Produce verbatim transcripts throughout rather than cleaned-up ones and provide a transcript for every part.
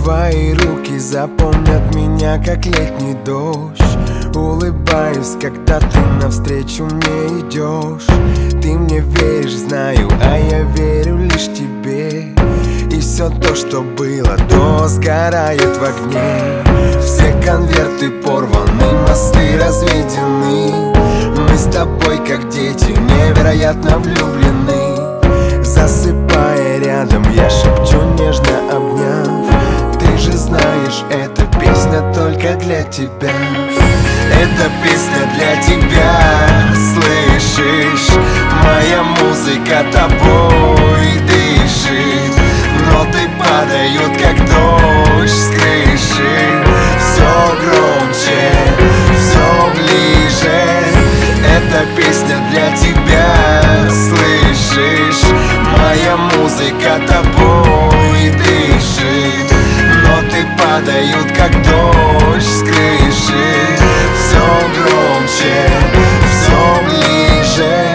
Твои руки запомнят меня, как летний дождь. Улыбаюсь, когда ты навстречу мне идешь. Ты мне веришь, знаю, а я верю лишь тебе. И все то, что было до, сгорает в огне. Все конверты порваны, мосты разведены. Мы с тобой, как дети, невероятно влюблены. Засыпая рядом, я шепчу, нежно обняв: ты же знаешь, эта песня только для тебя. Эта песня для тебя, слышишь? Моя музыка тобой дышит. Ноты падают, как дождь с крыши. Все громче, все ближе. Эта песня для тебя, слышишь? Моя музыка тобой дышит. Ноты падают, как дождь с крыши. Все громче, все ближе.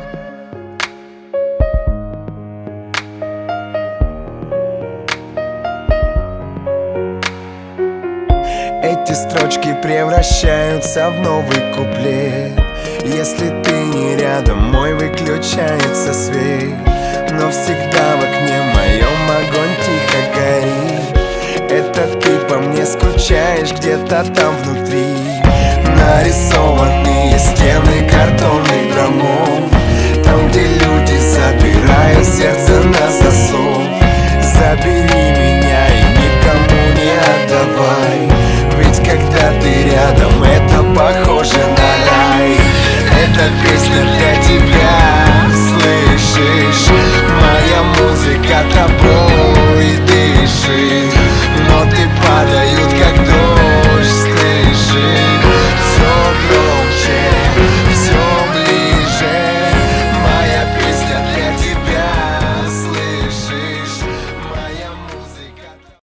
Эти строчки превращаются в новый куплет. Если ты не рядом, мой выключается свет. Но всегда в окне моем огонь тихо горит. Это ты по мне скучаешь где-то там внутри. Нарисованные стены картонных домов, там, где люди забирают сердце на засов. Забери меня.